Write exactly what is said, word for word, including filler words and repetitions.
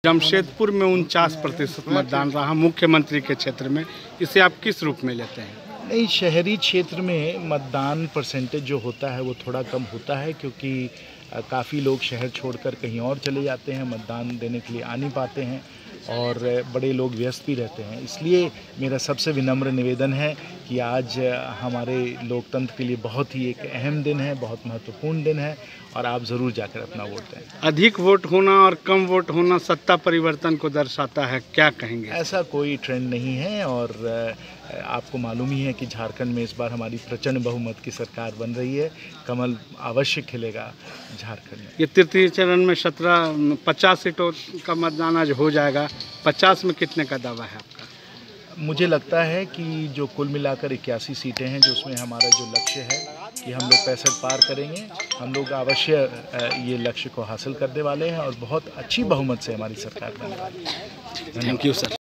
जमशेदपुर में उनचास प्रतिशत मतदान रहा मुख्यमंत्री के क्षेत्र में, इसे आप किस रूप में लेते हैं? नहीं, शहरी क्षेत्र में मतदान परसेंटेज जो होता है वो थोड़ा कम होता है, क्योंकि काफ़ी लोग शहर छोड़कर कहीं और चले जाते हैं, मतदान देने के लिए आ नहीं पाते हैं और बड़े लोग व्यस्त भी रहते हैं। इसलिए मेरा सबसे विनम्र निवेदन है कि आज हमारे लोकतंत्र के लिए बहुत ही एक अहम दिन है, बहुत महत्वपूर्ण दिन है और आप ज़रूर जाकर अपना वोट दें। अधिक वोट होना और कम वोट होना सत्ता परिवर्तन को दर्शाता है, क्या कहेंगे? ऐसा कोई ट्रेंड नहीं है और आपको मालूम ही है कि झारखंड में इस बार हमारी प्रचंड बहुमत की सरकार बन रही है। कमल अवश्य खिलेगा झारखंड में। ये तृतीय चरण में सत्रह पचास सीटों का मतदान आज हो जाएगा, पचास में कितने का दावा है आपका? मुझे लगता है कि जो कुल मिलाकर इक्यासी सीटें हैं, जो उसमें हमारा जो लक्ष्य है कि हम लोग पैंसठ पार करेंगे, हम लोग अवश्य ये लक्ष्य को हासिल करने वाले हैं और बहुत अच्छी बहुमत से हमारी सरकार बनने वाली है। Thank you sir.